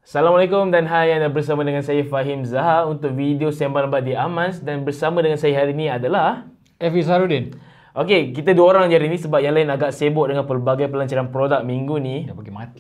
Assalamualaikum dan hai, anda bersama dengan saya Fahim Zaha untuk video sembang lembat di Amanz, dan bersama dengan saya hari ini adalah Efi Sarudin. Okey, kita dua orang je hari ni sebab yang lain agak sibuk dengan pelbagai pelancaran produk minggu ni. Dah bagi mati.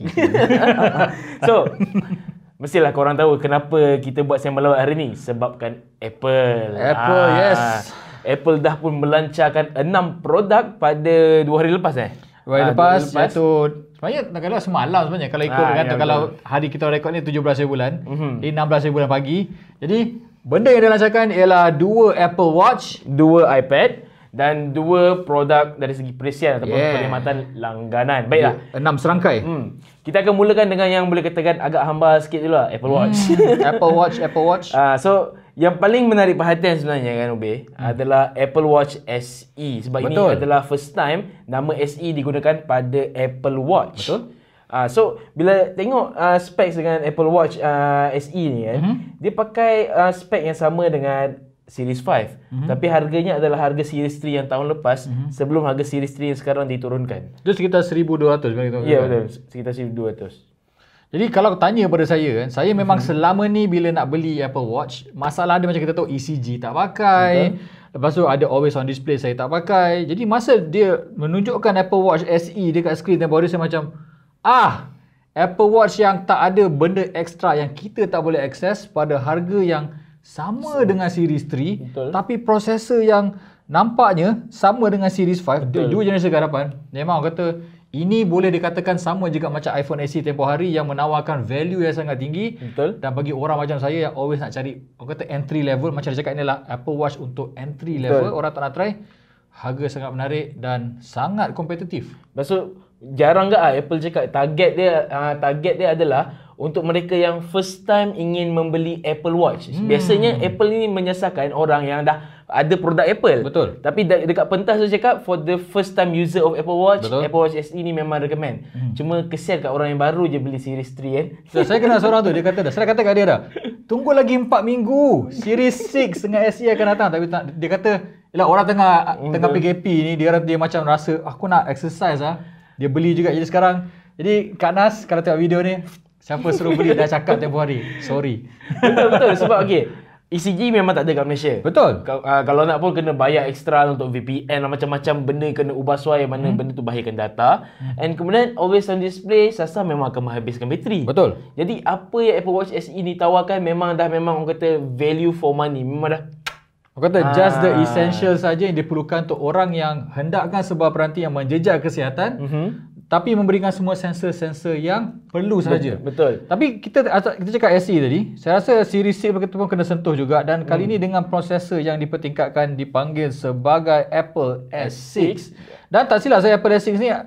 So, mestilah korang tahu kenapa kita buat sembang lembat hari ni. Sebabkan Apple. Yes. Apple dah pun melancarkan 6 produk pada 2 hari lepas 2 hari lepas, iaitu sebenarnya nak kata semalam sebenarnya kalau ikut kan, ya, kalau hari kita rekod ni 17 hari bulan, ini 16 hari bulan pagi. Jadi benda yang dilancarkan ialah 2 Apple Watch, 2 iPad dan 2 produk dari segi perisian ataupun perkhidmatan langganan. Baiklah, 6 serangkai. Kita akan mulakan dengan yang boleh katakan agak hamba sikit dulu lah, Apple Watch. Apple Watch. So, yang paling menarik perhatian sebenarnya kan Ube, adalah Apple Watch SE. Sebab ini adalah first time nama SE digunakan pada Apple Watch. Betul. So, bila tengok specs dengan Apple Watch SE ni kan, dia pakai spek yang sama dengan Series 5. Tapi harganya adalah harga Series 3 yang tahun lepas, sebelum harga Series 3 yang sekarang diturunkan. Itu sekitar 1,200 kan? Ya, betul. Sekitar 1,200. Jadi kalau tanya pada saya kan, saya memang selama ni bila nak beli Apple Watch, masalah dia macam kita tahu ECG tak pakai. Lepas tu ada always on display saya tak pakai. Jadi masa dia menunjukkan Apple Watch SE dekat skrin tempoh hari, saya macam Apple Watch yang tak ada benda ekstra yang kita tak boleh akses pada harga yang sama dengan Series 3, tapi prosesor yang nampaknya sama dengan Series 5, dua generasi ke hadapan. Memang orang kata ini boleh dikatakan sama juga macam iPhone SE tempoh hari yang menawarkan value yang sangat tinggi. Dan bagi orang macam saya yang always nak cari, orang kata entry level, macam dia cakap ni lah Apple Watch untuk entry level, orang tak nak try, harga sangat menarik dan sangat kompetitif. Maksud jarang ke Apple cakap target dia adalah untuk mereka yang first time ingin membeli Apple Watch. Biasanya Apple ni menyasarkan orang yang dah ada produk Apple. Betul. Tapi dekat pentas tu cakap for the first time user of Apple Watch, Apple Watch SE ni memang recommend. Cuma kesian kat orang yang baru je beli Series 3 kan. So, saya kenal seorang tu, dia kata dah, saya kata kat dia dah, tunggu lagi 4 minggu, Series 6 dengan SE akan datang. Tapi dia kata, yelah, orang tengah PKP ni, dia macam rasa aku nak exercise dia beli juga. Jadi sekarang, jadi Kak Nas kalau tengok video ni, siapa suruh beli dah cakap tempoh hari. Sorry. Betul. Sebab ECG memang tak ada kat Malaysia. Betul. Kalau nak pun kena bayar ekstra untuk VPN lah, macam-macam benda kena ubah suai, mana benda tu bahayakan data. And kemudian always on display, sasa memang akan menghabiskan bateri. Betul. Jadi apa yang Apple Watch SE ni tawarkan memang orang kata value for money. Memang dah orang kata just the essential saja yang diperlukan untuk orang yang hendakkan sebuah peranti yang menjejak kesihatan, tapi memberikan semua sensor-sensor yang perlu saja. Betul. Tapi kita cakap SE tadi, saya rasa Series 6 pun kena sentuh juga, dan kali ini dengan prosesor yang dipertingkatkan dipanggil sebagai Apple S6. Dan tak silap saya, Apple S6 ni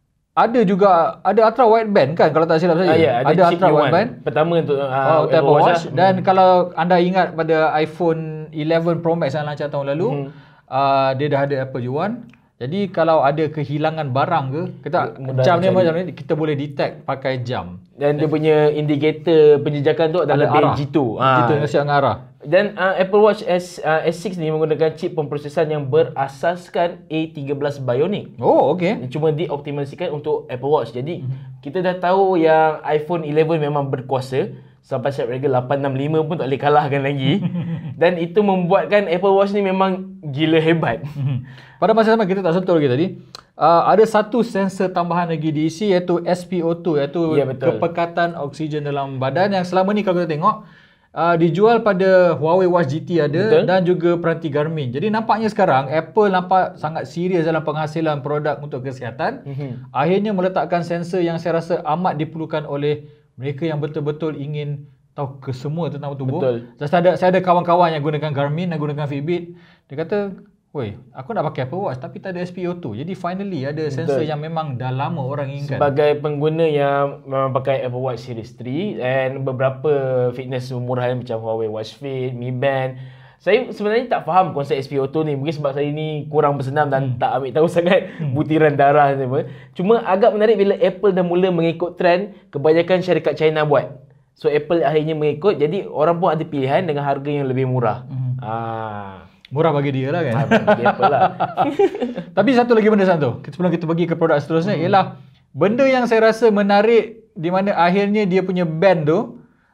ada ultra wideband kan, kalau tak silap saya. Ada ultra wideband pertama untuk Apple Watch. Dan kalau anda ingat pada iPhone 11 Pro Max yang lancar tahun lalu, dia dah ada Apple U1. Jadi kalau ada kehilangan barang ke, jam ni kita boleh detect pakai jam. Dan dia punya indikator penjejakan tu adalah G2. G2 yang siap dengan arah. Dan Apple Watch S6 ni menggunakan chip pemprosesan yang berasaskan A13 Bionic. Oh, okey. Cuma dioptimasikan untuk Apple Watch. Jadi kita dah tahu yang iPhone 11 memang berkuasa. Sampai Snapdragon 865 pun tak boleh kalahkan lagi. Dan itu membuatkan Apple Watch ni memang gila hebat. Pada masa sama kita tak sentuh lagi tadi, ada satu sensor tambahan lagi diisi, iaitu SpO2, iaitu kepekatan oksigen dalam badan, yang selama ni kalau kita tengok dijual pada Huawei Watch GT ada, dan juga peranti Garmin. Jadi nampaknya sekarang Apple nampak sangat serius dalam penghasilan produk untuk kesihatan. Akhirnya meletakkan sensor yang saya rasa amat diperlukan oleh mereka yang betul-betul ingin tahu kesemua tentang tubuh. Saya ada kawan-kawan yang gunakan Garmin, yang gunakan Fitbit. Dia kata, "Woi, aku nak pakai Apple Watch tapi tak ada SpO2." Jadi finally ada sensor yang memang dah lama orang inginkan. Sebagai pengguna yang memang pakai Apple Watch Series 3 dan beberapa fitness murahan macam Huawei Watch Fit, Mi Band, saya sebenarnya tak faham konsep SpO2 ni. Mungkin sebab saya ni kurang bersenam dan tak ambil tahu sangat butiran darah ni apa. Cuma agak menarik bila Apple dah mula mengikut trend kebanyakan syarikat China buat. So Apple akhirnya mengikut, jadi orang pun ada pilihan dengan harga yang lebih murah. Murah bagi dia lah kan. Bagi Apple lah. Tapi satu lagi benda satu, sebelum kita pergi ke produk seterusnya, ialah benda yang saya rasa menarik, di mana akhirnya dia punya band tu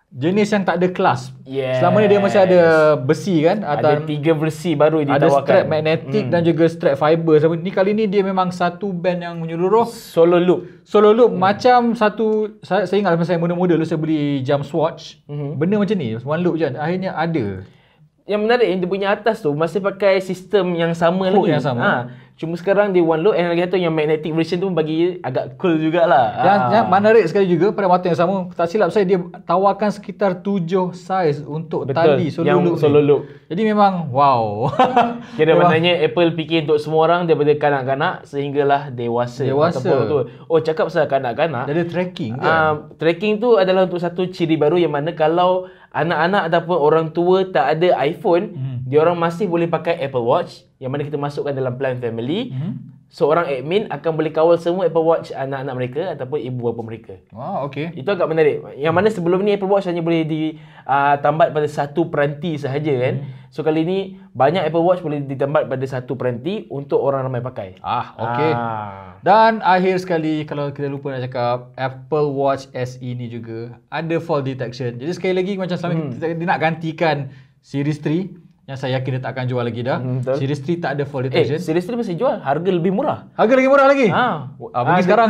jenis yang tak ada kelas. Yes. Selama ni dia masih ada besi kan, Ada 3 versi baru ditawarkan. ada strap magnetik dan juga strap fiber. Ni kali ni dia memang satu band yang menyeluruh. Solo loop. Solo loop macam satu, saya ingat masa saya muda-muda dulu saya beli jam Swatch. Benda macam ni, one loop je. Akhirnya ada. Yang menarik, dia punya atas tu masih pakai sistem yang sama Hook lagi. yang sama. Cuma sekarang dia one loop, and lagi satu yang magnetic version tu bagi agak cool jugalah. Yang menarik sekali juga pada waktu yang sama, tak silap saya dia tawarkan sekitar 7 saiz untuk tali solo yang loop. solo loop. Jadi memang wow. Kira maknanya Apple fikir untuk semua orang daripada kanak-kanak sehinggalah dewasa. Ataupun oh, cakap pasal kanak-kanak. Dia ada tracking kan? Tracking tu adalah untuk satu ciri baru yang mana kalau anak-anak ataupun orang tua tak ada iPhone, dia orang masih boleh pakai Apple Watch yang mana kita masukkan dalam plan family. Seorang admin akan boleh kawal semua Apple Watch anak-anak mereka ataupun ibu bapa mereka. Wow, okey. Itu agak menarik. Yang mana sebelum ni Apple Watch hanya boleh ditambat pada satu peranti sahaja kan. So kali ni banyak Apple Watch boleh ditambat pada satu peranti untuk orang ramai pakai. Okey. Dan akhir sekali, kalau kita lupa nak cakap, Apple Watch SE ni juga ada fall detection. Jadi sekali lagi macam selama dia nak gantikan Series 3 yang saya yakin dia tak akan jual lagi dah. Series 3 tak ada fall detection. Series 3 masih jual, harga lebih murah. Harga lagi murah lagi? Pergi sekarang.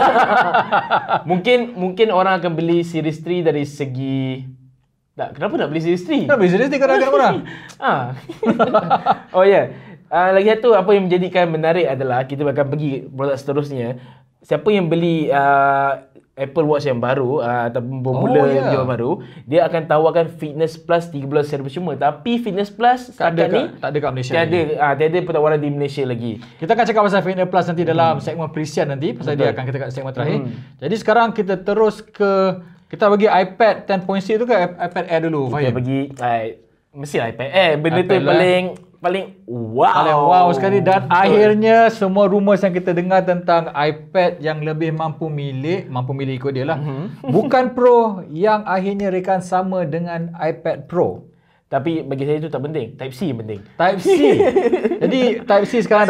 mungkin orang akan beli Series 3 dari segi kenapa nak beli Series 3? Kenapa beli Series 3 kalau harga murah? Oh ya. Lagi satu apa yang menjadikan menarik adalah kita akan pergi produk seterusnya. Siapa yang beli Apple Watch yang baru ataupun bermula jual baru, dia akan tawarkan Fitness Plus 13 secara percuma. Tapi Fitness Plus setakat ni tak ada kat Malaysia. Tiada penawaran di Malaysia lagi. Kita akan cakap pasal Fitness Plus nanti dalam segmen perisian nanti, pasal dia akan kita kat segmen terakhir. Jadi sekarang kita terus kita bagi iPad 10.6 tu ke iPad Air dulu, Kita bagi mesti iPad Air. Benda tu paling wow. Paling wow sekali. Dan akhirnya semua rumours yang kita dengar tentang iPad yang lebih mampu milik ikut dia lah. Bukan Pro, yang akhirnya rekan sama dengan iPad Pro. Tapi bagi saya itu tak penting. Type C yang penting. Type C. Jadi Type C sekarang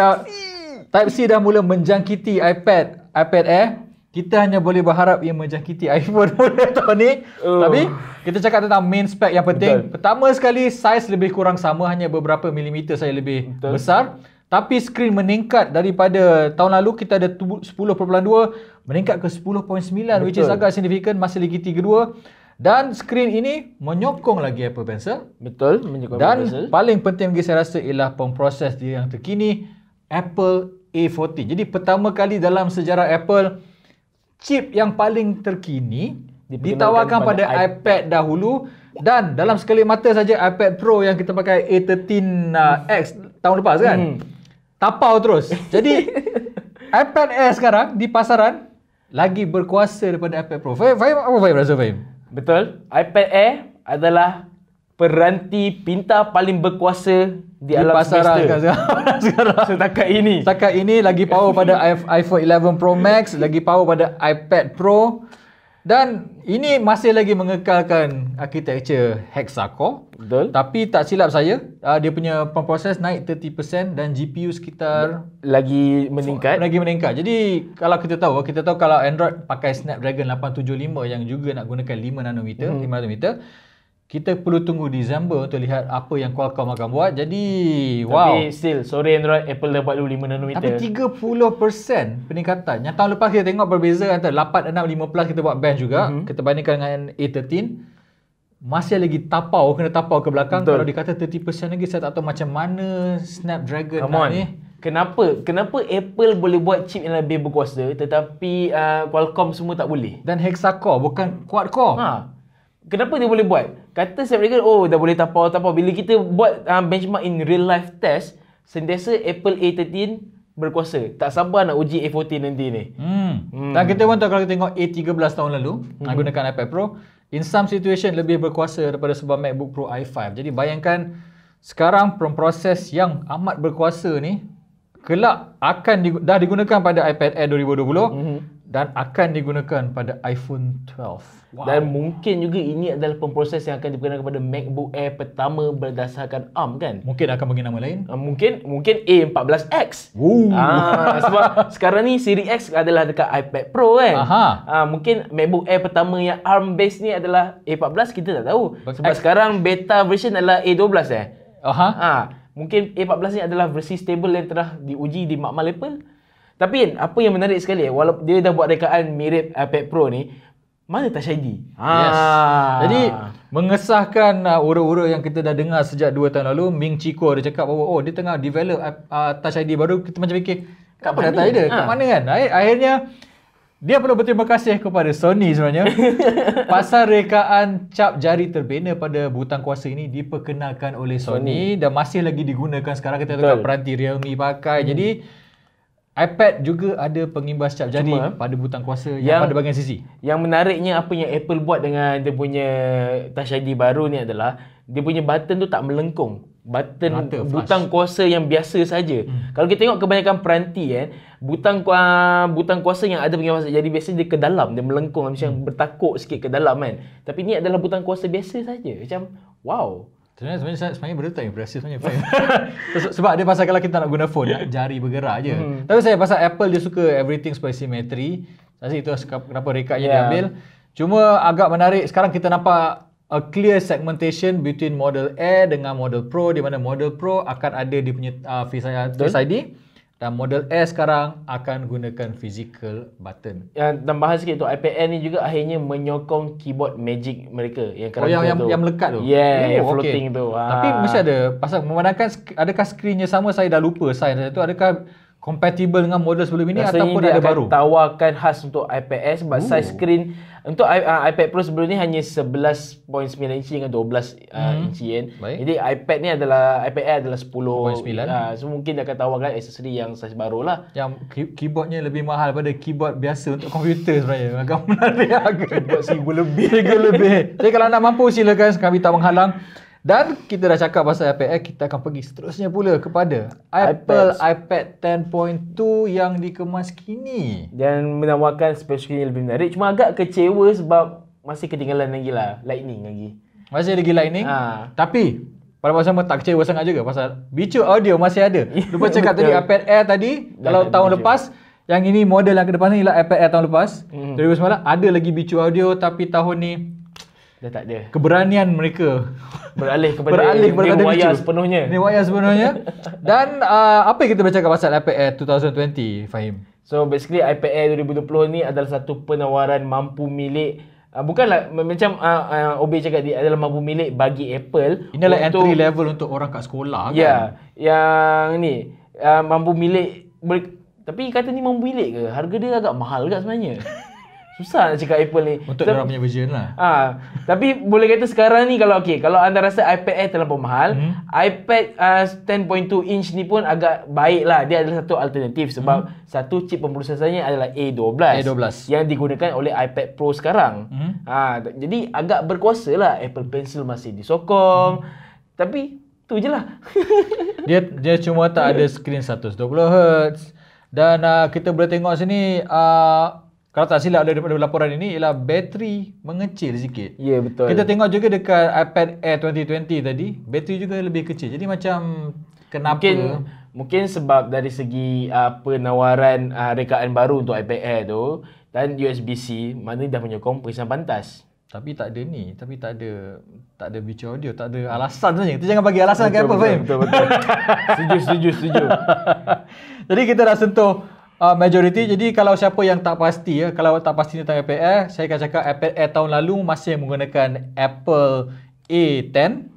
dah mula menjangkiti iPad Air. Kita hanya boleh berharap ia menjangkiti iPhone tahun ni. Tapi kita cakap tentang main spec yang penting. Pertama sekali, saiz lebih kurang sama, hanya beberapa milimeter saja lebih besar. Tapi skrin meningkat daripada tahun lalu, kita ada 10.2 meningkat ke 10.9, which is agak signifikan, masih lagi 3.2. Dan skrin ini menyokong lagi Apple Pencil. Betul, menyokong dan Apple Pencil. paling penting bagi saya rasa ialah pemproses dia yang terkini, Apple A14. Jadi pertama kali dalam sejarah Apple, chip yang paling terkini ditawarkan pada iPad dahulu, dan dalam sekali mata saja iPad Pro yang kita pakai A13X tahun lepas kan, tapau terus. Jadi iPad Air sekarang di pasaran lagi berkuasa daripada iPad Pro. Fahim apa Fahim rasa Fahim? Betul. iPad Air adalah peranti pintar paling berkuasa di alam pasaran sekarang. Setakat ini lagi power pada iPhone 11 Pro Max, lagi power pada iPad Pro, dan ini masih lagi mengekalkan architecture hexacore. Betul. Tapi tak silap saya, dia punya proses naik 30% dan GPU sekitar lagi meningkat. Jadi kalau kita tahu kalau Android pakai Snapdragon 875 yang juga nak gunakan 5 nanometer, kita perlu tunggu Disember untuk lihat apa yang Qualcomm akan buat. Jadi Tapi still, sorry Android, Apple dah buat dulu 5 nanometer. Tapi 30% peningkatan. Yang tahun lepas kita tengok berbeza antara 8, 6, 5 Plus, kita buat bench juga. Kita bandingkan dengan A13. Masih lagi kena tapau ke belakang. Betul. Kalau dikata 30% lagi, saya tak tahu macam mana Snapdragon ni. Kenapa Apple boleh buat chip yang lebih berkuasa tetapi Qualcomm semua tak boleh? Dan hexacore bukan quad-core. Kenapa dia boleh buat? Kata Snapdragon, dah boleh tapau. Bila kita buat benchmark in real life test, sentiasa Apple A13 berkuasa. Tak sabar nak uji A14 nanti ni. Dan kita pun tahu kalau kita tengok A13 tahun lalu, gunakan iPad Pro, in some situation lebih berkuasa daripada sebuah MacBook Pro i5. Jadi bayangkan sekarang proses yang amat berkuasa ni kelak akan dah digunakan pada iPad Air 2020 dan akan digunakan pada iPhone 12. Wow. Dan mungkin juga ini adalah pemproses yang akan digunakan kepada MacBook Air pertama berdasarkan ARM kan? Mungkin akan bagi nama lain. Mungkin A14X. Sebab sekarang ni Series X adalah dekat iPad Pro kan? Mungkin MacBook Air pertama yang ARM base ni adalah A14, kita tak tahu. Sebab sekarang beta version adalah A12 mungkin A14 ni adalah versi stable yang telah diuji di makmal Apple. Tapi kan, apa yang menarik sekali walaupun dia dah buat rekaan mirip iPad Pro ni, mana Touch ID? Yes. Jadi mengesahkan ura-ura yang kita dah dengar sejak 2 tahun lalu, Ming Chico dia cakap bahawa dia tengah develop Touch ID baru. Kita macam fikir, apa dah dia? Kat mana kan? Akhirnya dia perlu berterima kasih kepada Sony sebenarnya. Pasal rekaan cap jari terbina pada butang kuasa ini diperkenalkan oleh Sony dan masih lagi digunakan sekarang. Kita tengok peranti Realme pakai. Jadi iPad juga ada pengimbas cap jari pada butang kuasa yang pada bahagian sisi. Yang menariknya apa yang Apple buat dengan dia punya Touch ID baru ni adalah dia punya button tu tak melengkung. Button butang kuasa yang biasa saja. Kalau kita tengok kebanyakan peranti butang kuasa yang ada pengimbas cap jari biasa dia ke dalam, dia melengkung macam bertakuk sikit ke dalam kan. Tapi ni adalah butang kuasa biasa saja. Macam wow. Sebenarnya benda tak impresif sebenarnya. Sebab dia pasal kalau kita nak guna phone, jari bergerak je. Tapi saya pasal Apple dia suka everything supaya symmetry. Saya rasa itu kenapa rekatnya diambil. Cuma agak menarik sekarang kita nampak a clear segmentation between model Air dengan model Pro, di mana model Pro akan ada dia punya Face ID. Dan model Air sekarang akan gunakan physical button. Yang tambahan sikit tu, iPad Air ni juga akhirnya menyokong keyboard Magic mereka yang yang melekat tu. Yang floating tu. Tapi mesti ada pasal memandangkan adakah skrinnya sama, saya dah lupa saiz tu. Adakah compatible dengan model sebelum ini ataupun ada baru? Tawarkan khas untuk iPad Air sebab saiz skrin untuk iPad Pro sebelum ni hanya 11.9 inci dengan 12 inci kan. Jadi iPad Air adalah 10.9. So mungkin dia akan tawarkan aksesori yang saiz baru lah. Yang keyboardnya lebih mahal pada keyboard biasa untuk komputer sebenarnya. Agak menarik harga. Keyboard $1,000 lebih. Jadi kalau anda mampu silakan, kami tak menghalang. Dan kita dah cakap pasal iPad Air, kita akan pergi seterusnya pula kepada Apple iPad 10.2 yang dikemas kini dan menawarkan spesifikasi yang lebih menarik. Cuma agak kecewa sebab masih ketinggalan lagi lah Lightning lagi. Masih lagi Lightning. Tapi pada masa sama tak kecewa sangat juga pasal bicu audio masih ada. Lupa cakap tadi iPad Air tadi kalau tahun lepas, yang ini model yang ke depan ni ialah iPad Air tahun lepas 2019 ada lagi bicu audio, tapi tahun ni dah tak ada. Keberanian mereka beralih kepada wayar sepenuhnya. Ni wayar sepenuhnya. Dan apa yang kita bercakap pasal iPad Air 2020, Fahim? So basically iPad Air 2020 ni adalah satu penawaran mampu milik bukanlah macam OB cakap dia adalah mampu milik bagi Apple. Ini adalah entry level untuk orang kat sekolah kan? Yang ni mampu milik tapi kata ni mampu milik ke? Harga dia agak mahal juga sebenarnya. Susah nak cakap Apple ni. Untuk orang punya version lah. Tapi boleh kata sekarang ni kalau anda rasa iPad Air terlampau mahal, iPad 10.2 inch ni pun agak baik lah. Dia adalah satu alternatif sebab satu chip pemprosesannya adalah A12 yang digunakan oleh iPad Pro sekarang. Jadi agak berkuasa lah. Apple Pencil masih disokong. Tapi tu je lah. dia cuma tak ada skrin 120Hz. Dan kita boleh tengok sini kalau tak silap daripada laporan ini ialah bateri mengecil sikit. Ya, betul. Kita tengok juga dekat iPad Air 2020 tadi, bateri juga lebih kecil. Jadi macam kenapa? Mungkin sebab dari segi penawaran rekaan baru untuk iPad Air tu dan USB-C, mana dah menyokong perisan pantas. Tapi tak ada bicara audio, tak ada alasan sebenarnya. Kita jangan bagi alasan ke apa, Fahim? Betul. Setuju. Jadi kita dah sentuh majority. Jadi kalau siapa yang tak pasti kalau tak pasti tentang iPad Air, saya akan cakap iPad Air tahun lalu masih menggunakan Apple A10.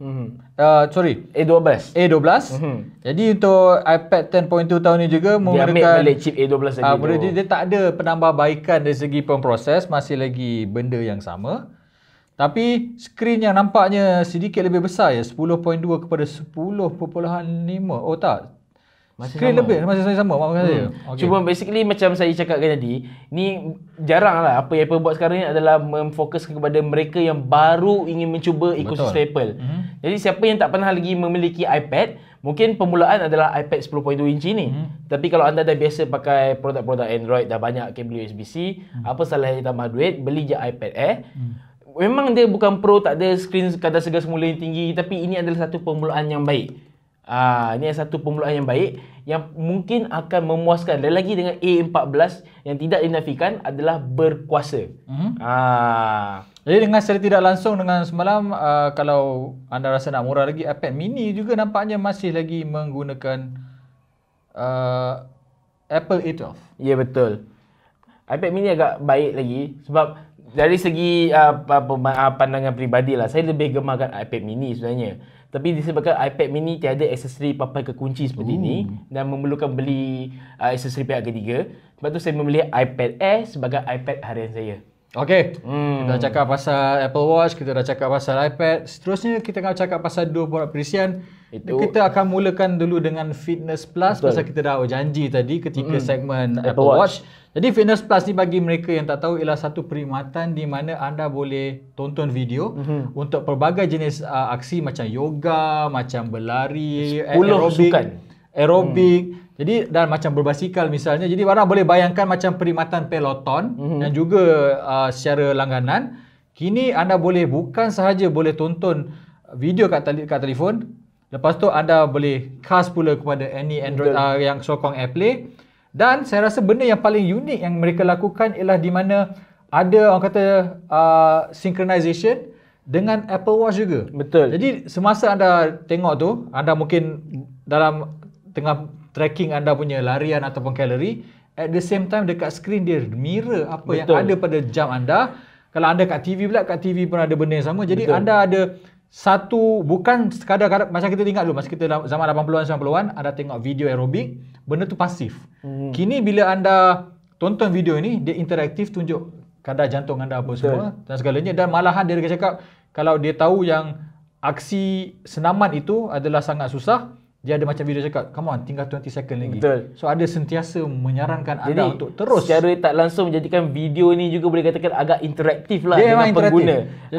A12. Jadi untuk iPad 10.2 tahun ni juga menggunakan dia ambil balik chip A12 lagi. Dia tak ada penambahbaikan dari segi pemproses, masih lagi benda yang sama. Tapi skrin yang nampaknya sedikit lebih besar 10.2 kepada 10.5. Oh tak. Skrin lebih masih sama maksud saya. Cuma basically macam saya cakapkan tadi, ni jarang lah apa yang Apple buat sekarang ni adalah memfokuskan kepada mereka yang baru ingin mencuba ekosistem Apple. Jadi siapa yang tak pernah lagi memiliki iPad Mungkin permulaan adalah iPad 10.2 inci ni. Tapi kalau anda dah biasa pakai produk-produk Android, dah banyak kabel USB-C, apa salahnya tambah duit, beli je iPad Air. Memang dia bukan Pro, tak ada skrin kadar segar semula yang tinggi, tapi ini adalah satu permulaan yang baik. Ini adalah satu permulaan yang baik yang mungkin akan memuaskan. Dan lagi dengan A14 yang tidak dinafikan adalah berkuasa. Jadi dengan secara tidak langsung dengan semalam, kalau anda rasa nak murah lagi, iPad mini juga nampaknya masih lagi menggunakan Apple A12. Ya, betul. iPad mini agak baik lagi sebab dari segi pandangan peribadi lah, saya lebih gemarkan iPad mini sebenarnya. Tapi disebabkan iPad mini tiada aksesori papai kekunci seperti ini dan memerlukan beli aksesori pihak ketiga, sebab tu saya memilih iPad Air sebagai iPad harian saya. Okey, kita dah cakap pasal Apple Watch, kita dah cakap pasal iPad. Seterusnya kita akan cakap pasal dua produk perisian. Kita akan mulakan dulu dengan Fitness Plus. Pasal kita dah janji tadi ketika segmen Apple Watch. Jadi Fitness Plus ni bagi mereka yang tak tahu ialah satu perkhidmatan di mana anda boleh tonton video untuk pelbagai jenis aksi macam yoga, macam berlari, aerobik. Jadi dan macam berbasikal misalnya. Jadi orang boleh bayangkan macam perkhidmatan peloton dan juga secara langganan. Kini anda boleh bukan sahaja boleh tonton video kat telefon, lepas tu anda boleh khas pula kepada any Android yang sokong AirPlay. Dan saya rasa benda yang paling unik yang mereka lakukan ialah di mana ada orang kata synchronization dengan Apple Watch juga. Betul. Jadi semasa anda tengok tu, anda mungkin dalam tengah tracking anda punya larian ataupun kalori, at the same time dekat skrin dia mirror apa yang ada pada jam anda. Kalau anda kat TV pula, kat TV pun ada benda yang sama. Jadi anda ada satu, bukan sekadar macam kita ingat dulu masa kita zaman 80-an 90-an, anda tengok video aerobik, benda tu pasif. Kini bila anda tonton video ini, dia interaktif, tunjuk kadar jantung anda apa semua dan segalanya. Dan malahan dia cakap kalau dia tahu yang aksi senaman itu adalah sangat susah, dia ada macam video cakap, come on, tinggal 20 second lagi. So ada sentiasa menyarankan anda untuk terus. Secara tak langsung menjadikan video ni juga boleh katakan agak interaktif lah dengan pengguna.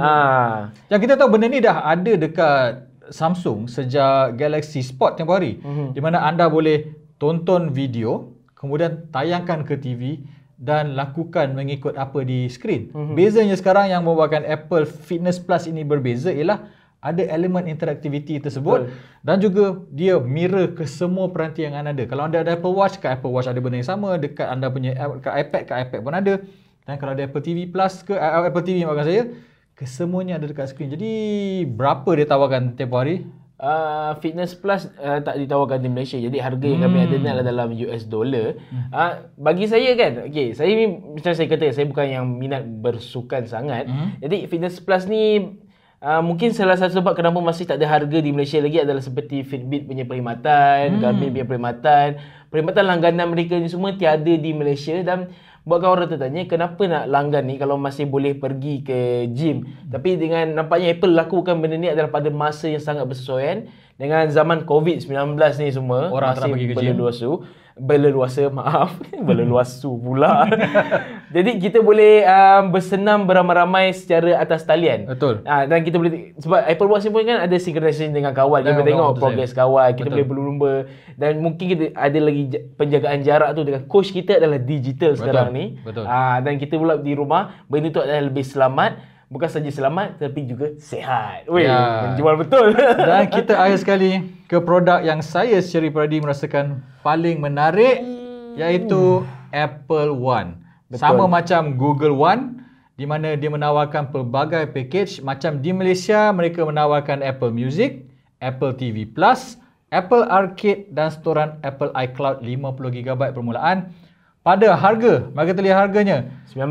Yang kita tahu benda ni dah ada dekat Samsung sejak Galaxy Spot tempoh hari. Di mana anda boleh tonton video, kemudian tayangkan ke TV dan lakukan mengikut apa di skrin. Bezanya sekarang yang membuatkan Apple Fitness Plus ini berbeza ialah ada elemen interaktiviti tersebut dan juga dia mirror ke semua peranti yang anda ada. Kalau anda ada Apple Watch, kat Apple Watch ada benda yang sama, dekat anda punya kat iPad pun ada. Dan kalau ada Apple TV Plus ke Apple TV maksud saya, kesemuanya ada dekat skrin. Jadi berapa dia tawarkan tempoh hari? Fitness Plus tak ditawarkan di Malaysia. Jadi harga yang kami ada ni adalah dalam US dollar. Bagi saya kan, saya ni macam saya kata, saya bukan yang minat bersukan sangat. Jadi Fitness Plus ni mungkin salah satu sebab kenapa masih tak ada harga di Malaysia lagi adalah seperti Fitbit punya perkhidmatan, Garmin punya perkhidmatan langganan mereka ni semua tiada di Malaysia. Dan buatkan orang tertanya kenapa nak langgan ni kalau masih boleh pergi ke gym. Tapi dengan nampaknya Apple lakukan benda ni adalah pada masa yang sangat bersesuaian dengan zaman COVID-19 ni semua. Orang tak pergi ke gym. Berleluasu pula. Jadi kita boleh bersenam beramai-ramai secara atas talian. Betul. Dan kita boleh, sebab Apple Watch ni pun kan ada synchronization dengan kawan. Kita boleh tengok progress kawan, kita boleh berlumba dan mungkin kita ada lagi penjagaan jarak tu dengan coach kita adalah digital sekarang ni. Dan kita pula di rumah, benda tu adalah lebih selamat. Bukan saja selamat tapi juga sihat. Menjual betul. Dan kita akhir sekali ke produk yang saya secara peribadi merasakan paling menarik, iaitu Apple One. Sama macam Google One, di mana dia menawarkan pelbagai package. Macam di Malaysia mereka menawarkan Apple Music, Apple TV Plus, Apple Arcade dan storan Apple iCloud 50GB permulaan. Pada harga, mari kita lihat harganya,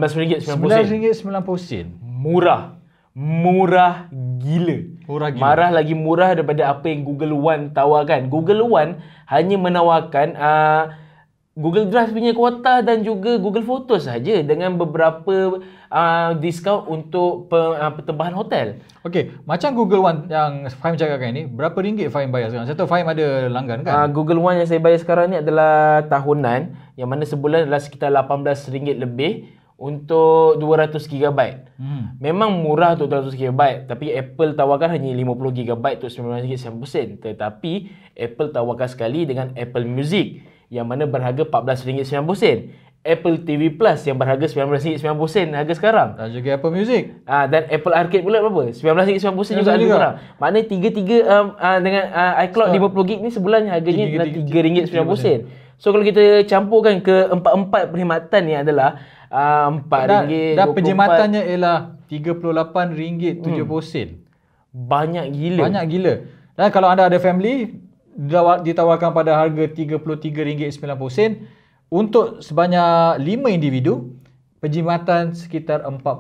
RM19.90. Murah gila. Marah lagi murah daripada apa yang Google One tawarkan. Google One hanya menawarkan Google Drive punya kuota dan juga Google Photos saja dengan beberapa diskaun untuk pertambahan hotel. Okey, macam Google One yang Fahim cakapkan ini, berapa ringgit Fahim bayar sekarang? Saya tahu Fahim ada langgan kan? Google One yang saya bayar sekarang ni adalah tahunan, yang mana sebulan adalah sekitar RM18 lebih untuk 200GB. Memang murah untuk 200GB, tapi Apple tawarkan hanya 50GB untuk RM19.90. Tetapi Apple tawarkan sekali dengan Apple Music yang mana berharga RM14.90. Apple TV Plus yang berharga RM19.90 harga sekarang. Dan juga Apple Music. Dan Apple Arcade pula berapa? RM19.90 juga harga sekarang. Maknanya tiga-tiga dengan iCloud 50GB ni sebulan harganya adalah RM3.90. So kalau kita campurkan ke empat perkhidmatan ni adalah RM4, dan perkhidmatannya ialah RM38.70. Banyak gila. Banyak gila. Dan kalau anda ada family, ditawarkan pada harga RM33.90 untuk sebanyak 5 individu. Perkhidmatan sekitar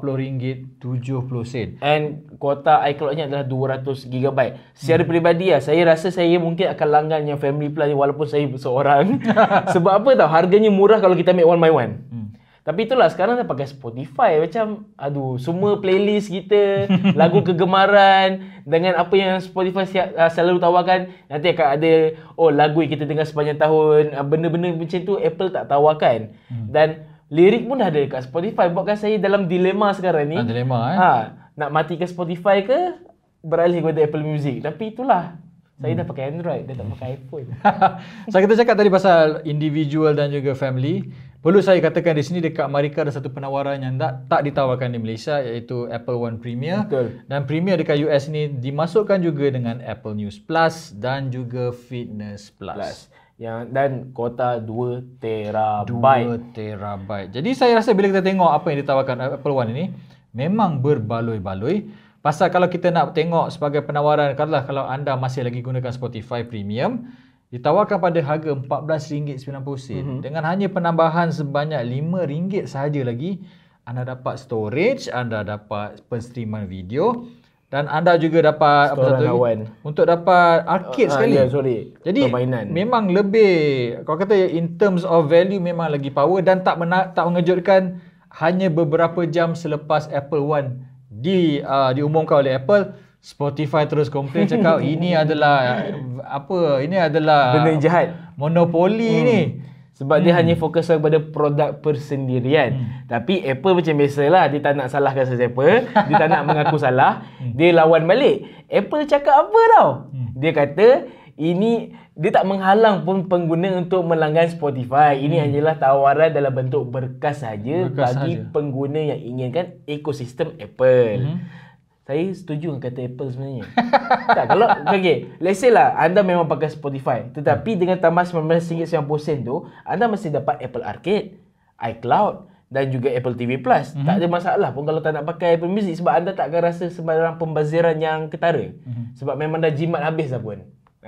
RM40.70. And kuota iCloud-nya adalah 200GB. Secara peribadi saya rasa saya mungkin akan langgan yang family plan ni walaupun saya seorang. Sebab apa tahu? Harganya murah kalau kita ambil one by one. Tapi itulah sekarang dah pakai Spotify, macam semua playlist kita, lagu kegemaran dengan apa yang Spotify selalu tawarkan, nanti akan ada lagu yang kita dengar sepanjang tahun, benda-benda macam tu Apple tak tawarkan. Dan lirik pun dah ada dekat Spotify, buatkan saya dalam dilema sekarang ni. Nak matikan Spotify ke beralih kepada Apple Music. Tapi itulah, saya dah pakai Android, dah tak pakai iPhone. So kita cakap tadi pasal individual dan juga family. Perlu saya katakan di sini dekat mereka ada satu penawaran yang tak ditawarkan di Malaysia, iaitu Apple One Premier. Betul. Dan Premier dekat US ni dimasukkan juga dengan Apple News Plus dan juga Fitness Plus. Dan kuota 2TB. 2TB. Jadi saya rasa bila kita tengok apa yang ditawarkan Apple One ini, memang berbaloi-baloi. Pasal kalau kita nak tengok sebagai penawaran, kalau anda masih lagi gunakan Spotify Premium, ditawarkan pada harga RM14.90. Dengan hanya penambahan sebanyak RM5 sahaja lagi, anda dapat storage, anda dapat penstreaman video dan anda juga dapat untuk dapat arcade sekali. Jadi permainan. Memang lebih, kalau kata in terms of value memang lagi power dan tak mengejutkan. Hanya beberapa jam selepas Apple One diumumkan oleh Apple, Spotify terus komplain cakap ini adalah benda jahat, monopoli ni. Sebab dia hanya fokus kepada produk persendirian. Tapi Apple macam biasalah, dia tak nak salahkan sesiapa, dia tak nak mengaku salah, dia lawan balik. Apple cakap apa tau? Dia kata dia tak menghalang pun pengguna untuk melanggan Spotify. Ini hanyalah tawaran dalam bentuk berkas saja bagi pengguna yang inginkan ekosistem Apple. Saya setuju dengan kata Apple sebenarnya. Tak, kalau let's say lah anda memang pakai Spotify, tetapi dengan tambah RM19.90 tu, anda mesti dapat Apple Arcade, iCloud dan juga Apple TV Plus. Tak ada masalah pun kalau tak nak pakai Apple Music, sebab anda tak akan rasa sembarang pembaziran yang ketara. Sebab memang dah jimat habis dah pun.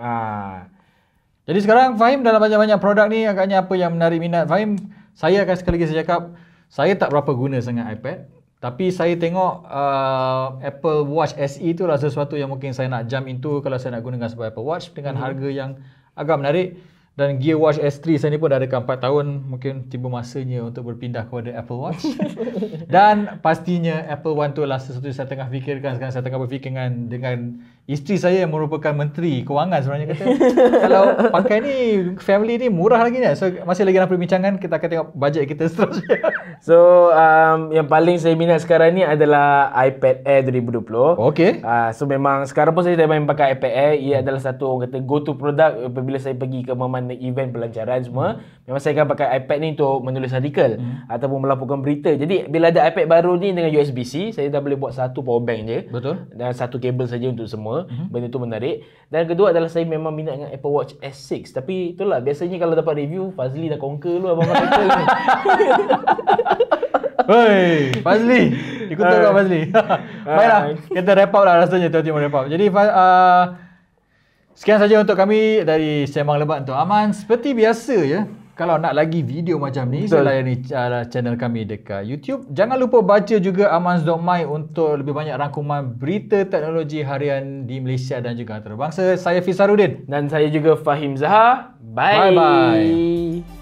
Jadi sekarang Fahim dalam banyak-banyak produk ni, agaknya apa yang menarik minat Fahim? Saya akan sekali lagi saya cakap, saya tak berapa guna sangat iPad. Tapi saya tengok Apple Watch SE tu lah sesuatu yang mungkin saya nak jump into kalau saya nak gunakan sebuah Apple Watch dengan harga yang agak menarik. Dan Gear Watch S3 saya ni pun dah dekat 4 tahun, mungkin tiba masanya untuk berpindah kepada Apple Watch. Dan pastinya Apple One tu adalah sesuatu yang saya tengah fikirkan sekarang. Saya tengah berfikir dengan isteri saya yang merupakan Menteri Kewangan sebenarnya, kata kalau pakai ni family ni murah lagi ni. So masih lagi dalam perbincangan, kita akan tengok bajet kita seterusnya. So yang paling saya minat sekarang ni adalah iPad Air 2020. Okay. So memang sekarang pun saya dah main pakai iPad Air. Ia adalah satu orang kata go to produk apabila saya pergi ke event pelancaran semua. Memang saya akan pakai iPad ni untuk menulis artikel ataupun melaporkan berita. Jadi bila ada iPad baru ni dengan USB-C, saya dah boleh buat satu power bank je. Betul. Dan satu kabel saja untuk semua. Benda tu menarik. Dan kedua adalah saya memang minat dengan Apple Watch S6. Tapi itulah, biasanya kalau dapat review, Fazli dah conquer lu abang artikel ni. Hei, Fazli. Ikut kau Fazli. Baiklah, kita wrap up lah rasanya, tiba-tiba wrap up. Jadi sekian saja untuk kami dari Sembang Lebat untuk Amanz. Seperti biasa ya, kalau nak lagi video macam ni, saya layani channel kami dekat YouTube. Jangan lupa baca juga amanz.my untuk lebih banyak rangkuman berita teknologi harian di Malaysia dan juga antarabangsa. Saya Fisarudin. Dan saya juga Fahim Zahar. Bye. Bye-bye.